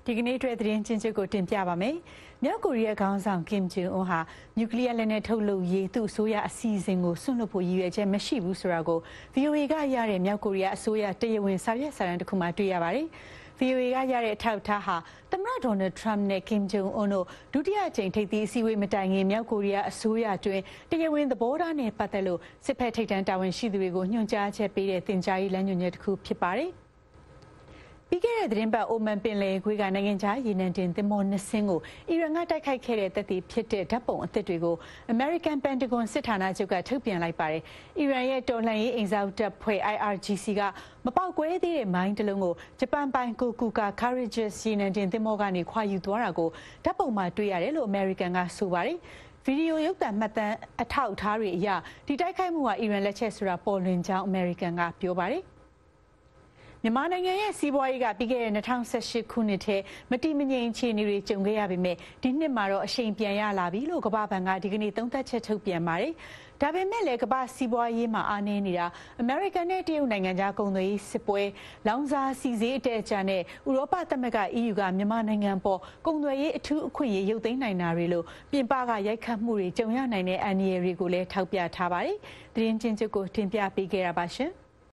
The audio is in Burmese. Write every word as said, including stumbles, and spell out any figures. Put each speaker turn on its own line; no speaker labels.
ဒီကနေ့အတွက်သတင်းချင်းချုပ်ကိုတင်ပြပါမယ်။မြောက်ကိုရီးယားခေါင်းဆောင်ကင်ဂျုံအွန်ဟာနျူကလ িয়ার လက်နက်ထုတ်လုပ်ရေးသူ့အစိုးရအစီအစဉ်ကိုဆွန့်လွတ်ဖို့ရည်ရွယ်ချက်မရှိဘူးဆိုတာကို ဗီအိုအေကရတဲ့မြောက်ကိုရီးယားအစိုးရတရားဝင်စာရွက်စာတမ်းတစ်ခုမှတွေ့ရပါတယ်။ ဗီအိုအေကရတဲ့အထောက်အထားဟာသမ္မတဒေါ်နယ်ထရမ့်နဲ့ကင်ဂျုံအွန်တို့ဒုတိယအကြိမ်ထိပ်သီးအစည်းအဝေးမတိုင်ခင်မြောက်ကိုရီးယားအစိုးရအတွင်းတရားဝင်သဘောထားနဲ့ပတ်သက်လို့စစ်ဖက်ထိပ်တန်းတာဝန်ရှိသူတွေကိုညွှန်ကြားချက်ပေးတဲ့တင်ကြားရေးလမ်းညွှန်ချက်တစ်ခုဖြစ်ပါတယ်။ပြီးခဲ့တဲ့သတင်းပတ်အိုမန်ပင်လယ်ကွေးကနိုင်ငံခြားရေနံတင်သင်္ဘောနှစ်စင်းကိုအီရန်ကတိုက်ခိုက်ခဲ့တဲ့တပ်တွေဖြစ်တဲ့ဓာတ်ပုံအသစ်တွေကိုအမေရိကန်ပန်တဂွန်စစ်ဌာနချုပ်ကထုတ်ပြန်လိုက်ပါတယ်။အီရန်ရဲ့တော်လှန်ရေးအိမ်စောက်တပ်ဖွဲ့ I R G C ကမပေါက်ကွဲသေးတဲ့မိုင်းတစ်လုံးကိုဂျပန်ပိုင်ကိုကူကာ Courageous ရေနံတင်သင်္ဘောကနေခွာယူသွားတာကိုဓာတ်ပုံမှာတွေ့ရတယ်လို့အမေရိကန်ကဆိုပါတယ်။ဗီဒီယိုရုပ်သံမှတ်တမ်းအထောက်အထားတွေအရဒီတိုက်ခိုက်မှုဟာအီရန်လက်ချက်ဆိုတာပေါ်လွင်ကြောင်းအမေရိကန်ကပြောပါတယ်။မြန်မာနိုင်ငံရဲ့စီးပွားရေးကပြီးခဲ့တဲ့၂၀၁၈ခုနှစ်ထဲမတိမငြိမ်အခြေအနေတွေကြုံခဲ့ရပေမဲ့ဒီနှစ်မှာတော့အရှိန်ပြန်ရလာပြီလို့ကမ္ဘာ့ဘဏ်ကဒီကနေ့သုံးသပ်ချက်ထုတ်ပြန်ပါတယ်။ဒါပေမဲ့လည်းကမ္ဘာစီးပွားရေးမှာအားနည်းနေတာအမေရိကန်နဲ့တရုတ်နိုင်ငံကြားကုန်သွယ်ရေးစစ်ပွဲလောင်စာဆီဈေးအတက်အကျနဲ့ဥရောပသမဂ္ဂ E U ကမြန်မာနိုင်ငံပေါ်ကုန်သွယ်ရေးအထူးအခွင့်အရေးရုပ်သိမ်းနိုင်တာတွေလို့ပြင်ပကရိုက်ခတ်မှုတွေကြုံရနိုင်တဲ့အန္တရာယ်တွေကိုလည်းထောက်ပြထားပါတယ်။သတင်းချင်းချုပ်ကိုတင်ပြပေးခဲ့တာပါရှင်။